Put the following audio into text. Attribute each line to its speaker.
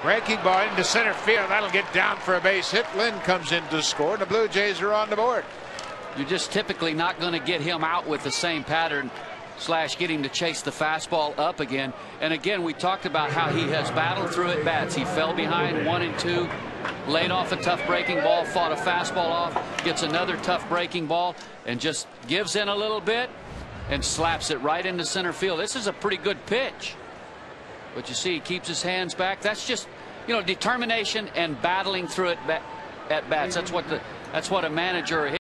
Speaker 1: Breaking ball into center field. That'll get down for a base hit. Lynn comes in to score, and the Blue Jays are on the board.
Speaker 2: You're just typically not going to get him out with the same pattern / get him to chase the fastball up again. And again, we talked about how he has battled through at bats. He fell behind 1 and 2, laid off a tough breaking ball, fought a fastball off, gets another tough breaking ball, and just gives in a little bit and slaps it right into center field. This is a pretty good pitch. But you see, he keeps his hands back. That's just, determination and battling through it at bats. That's what a manager or